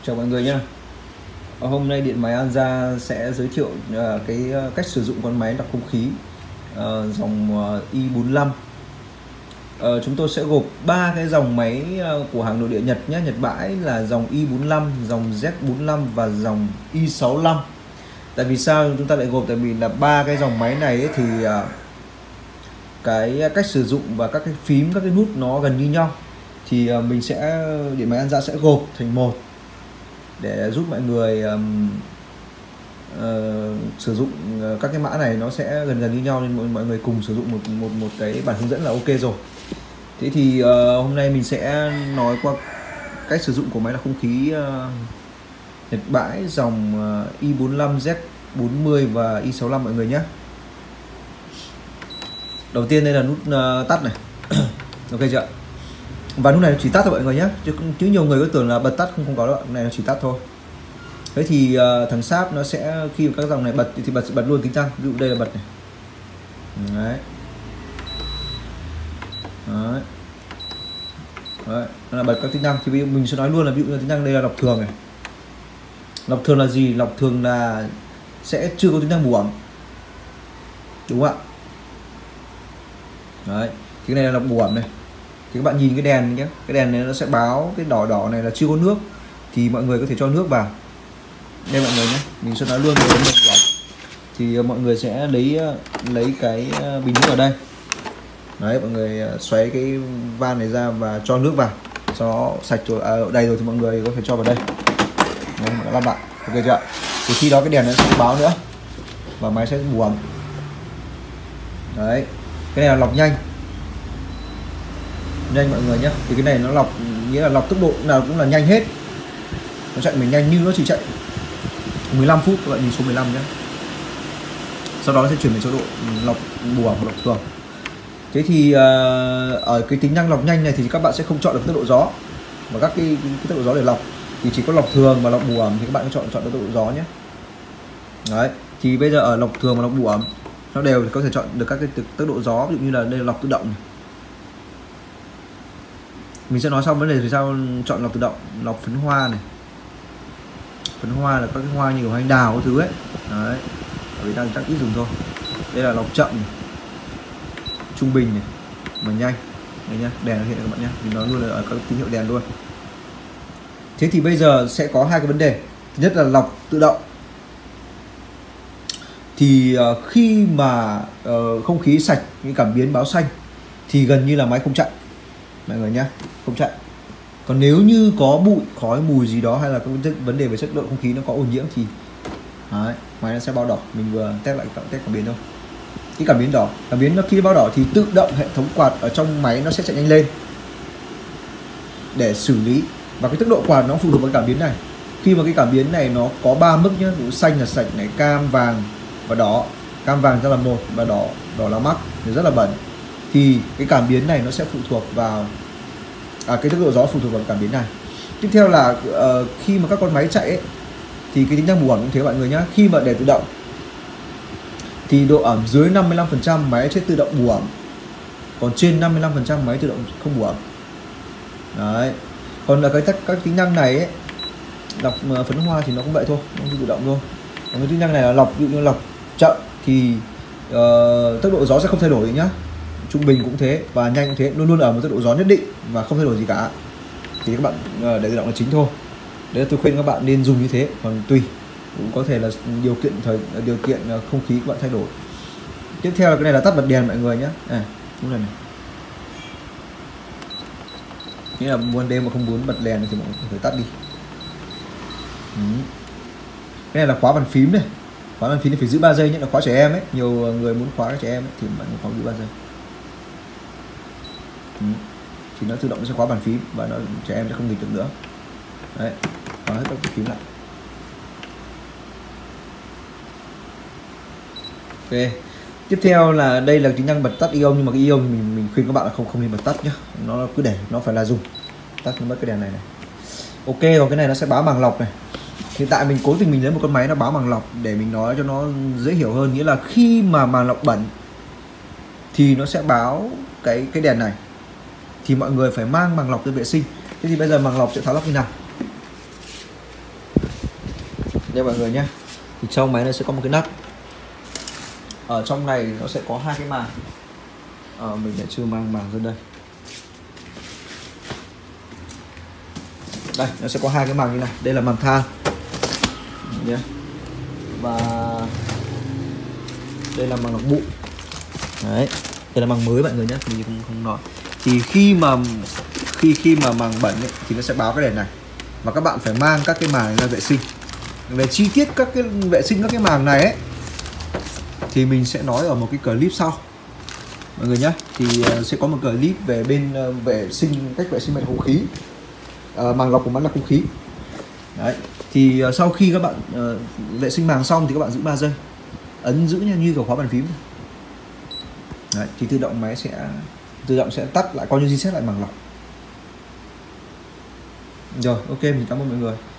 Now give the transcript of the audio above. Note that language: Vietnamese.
Chào mọi người nhé. Hôm nay Điện Máy An Gia sẽ giới thiệu cách sử dụng con máy lọc không khí dòng i45. Chúng tôi sẽ gộp 3 cái dòng máy của hàng nội địa Nhật nhé, Nhật bãi, là dòng i45, dòng Z45 và dòng i65. Tại vì sao chúng ta lại gộp? Tại vì là 3 cái dòng máy này ấy, thì cái cách sử dụng và các cái phím, các cái nút nó gần như nhau. Thì Điện Máy An Gia sẽ gộp thành một để giúp mọi người sử dụng các cái mã này nó sẽ gần như nhau, nên mọi người cùng sử dụng một cái bản hướng dẫn là ok rồi. Thế thì hôm nay mình sẽ nói qua cách sử dụng của máy lọc không khí Nhật bãi dòng i45, Z40 và i65 mọi người nhé. Đầu tiên đây là nút tắt này. Ok chưa? Và nút này chỉ tắt thôi mọi người nhé, chứ nhiều người có tưởng là bật tắt, không có đâu, này nó chỉ tắt thôi. Thế thì thằng sáp nó sẽ khi các dòng này bật thì bật luôn tính năng. Ví dụ đây là bật này. Đấy. Đấy. Đấy, nó là bật các tính năng. Thì mình sẽ nói luôn là ví dụ như tính năng đây là lọc thường này. Lọc thường là gì? Lọc thường là sẽ chưa có tính năng bù ẩm, đúng không ạ? Đấy, thì cái này là lọc bù ẩm này. Thì các bạn nhìn cái đèn nhé, cái đèn này nó sẽ báo cái đỏ đỏ này là chưa có nước, thì mọi người có thể cho nước vào. Đây mọi người nhé, mình sẽ nói luôn về vấn đề bù ẩm. Thì mọi người sẽ lấy cái bình nước ở đây. Đấy, mọi người xoáy cái van này ra và cho nước vào. Sau đó sạch rồi, đầy rồi thì mọi người có thể cho vào đây. Đấy, mọi người lắp lại, ok chưa? Thì khi đó cái đèn nó sẽ báo nữa và máy sẽ bù ẩm. Đấy, cái này là lọc nhanh mọi người nhé. Thì cái này nó lọc, nghĩa là lọc tốc độ nào cũng là nhanh hết, nó chạy mình nhanh, như nó chỉ chạy 15 phút. Các bạn nhìn số 15 nhé. Sau đó nó sẽ chuyển đến số độ lọc bù ẩm, lọc thường. Thế thì ở cái tính năng lọc nhanh này thì các bạn sẽ không chọn được tốc độ gió và các cái tốc độ gió để lọc, thì chỉ có lọc thường và lọc bù ẩm thì các bạn chọn tốc độ gió nhé. Đấy, thì bây giờ ở lọc thường và lọc bù ẩm nó đều có thể chọn được các cái tốc độ gió. Ví dụ như là đây là lọc tự động này. Mình sẽ nói xong vấn đề vì sao chọn lọc tự động. Lọc phấn hoa này, phấn hoa là các cái hoa như của anh đào cái thứ ấy. Đấy, ở Việt Nam chắc ít dùng thôi. Đây là lọc chậm này, trung bình này, mà nhanh. Đây nhá, đèn nó hiện các bạn nhé, mình nói luôn là ở các tín hiệu đèn luôn. Thế thì bây giờ sẽ có hai cái vấn đề. Thứ nhất là lọc tự động. Thì khi mà không khí sạch, những cảm biến báo xanh thì gần như là máy không chạy mọi người nhé, không chạy. Còn nếu như có bụi, khói, mùi gì đó hay là có vấn đề về chất lượng không khí, nó có ô nhiễm thì đấy, máy nó sẽ báo đỏ. Mình vừa test cảm biến thôi. Cái cảm biến đỏ, cảm biến nó khi báo đỏ thì tự động hệ thống quạt ở trong máy nó sẽ chạy nhanh lên để xử lý, và cái tốc độ quạt nó phụ thuộc vào cảm biến này. Khi mà cái cảm biến này nó có 3 mức nhé, xanh là sạch này, cam, vàng và đỏ. Cam vàng ra là 1 và đỏ là mắc, thì rất là bẩn. Thì cái cảm biến này nó sẽ phụ thuộc vào cái tốc độ gió phụ thuộc vào cảm biến này. Tiếp theo là khi mà các con máy chạy ấy, thì cái tính năng bù ẩm cũng thế mọi người nhé. Khi mà để tự động thì độ ẩm dưới 55% máy sẽ tự động bù ẩm, còn trên 55% máy tự động không bù ẩm. Đấy. Còn là các tính năng này ấy, lọc phấn hoa thì nó cũng vậy thôi, nó tự động thôi. Còn cái tính năng này là lọc, ví dụ như lọc chậm thì tốc độ gió sẽ không thay đổi nhá. Trung bình cũng thế và nhanh cũng thế, luôn luôn ở một tốc độ gió nhất định và không thay đổi gì cả. Thì các bạn để tự động là chính thôi. Đấy là tôi khuyên các bạn nên dùng như thế, còn tùy, cũng có thể là điều kiện không khí các bạn thay đổi. Tiếp theo là cái này là tắt bật đèn mọi người nhé. Này. Nghĩa là buồn đêm mà không muốn bật đèn thì mọi người phải tắt đi. Cái này là khóa bàn phím này. Khóa bàn phím thì phải giữ 3 giây nhé, là khóa trẻ em ấy. Nhiều người muốn khóa trẻ em ấy, thì bạn khóa giữ 3 giây. Thì nó tự động sẽ khóa bàn phím và trẻ em sẽ không nghịch được nữa. Đấy, khóa hết các phím lại. Ok. Tiếp theo là đây là tính năng bật tắt ion, nhưng mà cái ion mình khuyên các bạn là không nên bật tắt nhá. Nó cứ để nó phải là dùng. Tắt mất cái đèn này. Ok, còn cái này nó sẽ báo màng lọc này. Hiện tại mình cố tình mình lấy một con máy nó báo màng lọc để mình nói cho nó dễ hiểu hơn, nghĩa là khi mà màng lọc bẩn thì nó sẽ báo cái đèn này, thì mọi người phải mang màng lọc đi vệ sinh. Thế thì bây giờ màng lọc sẽ tháo lắp như nào? Đây mọi người nhé, thì trong máy này sẽ có một cái nắp. Ở trong này nó sẽ có hai cái màng. Mình lại chưa mang màng ra đây. Đây, nó sẽ có hai cái màng như này. Đây là màng than nhé. Và đây là màng lọc bụi. Đấy, đây là màng mới mọi người nhé, mình không nói. Thì khi mà màng bẩn ấy, thì nó sẽ báo cái đèn này. Và các bạn phải mang các cái màng ra vệ sinh. Về chi tiết các cái vệ sinh các cái màng này ấy, thì mình sẽ nói ở một cái clip sau mọi người nhé. Thì sẽ có một clip về bên cách vệ sinh bằng không khí, màng lọc của bắn là không khí. Đấy, thì sau khi các bạn vệ sinh màng xong thì các bạn giữ 3 giây, ấn giữ như kiểu khóa bàn phím. Đấy, thì máy tự động sẽ tắt lại, coi như reset lại màng lọc. Rồi, ok, mình cảm ơn mọi người.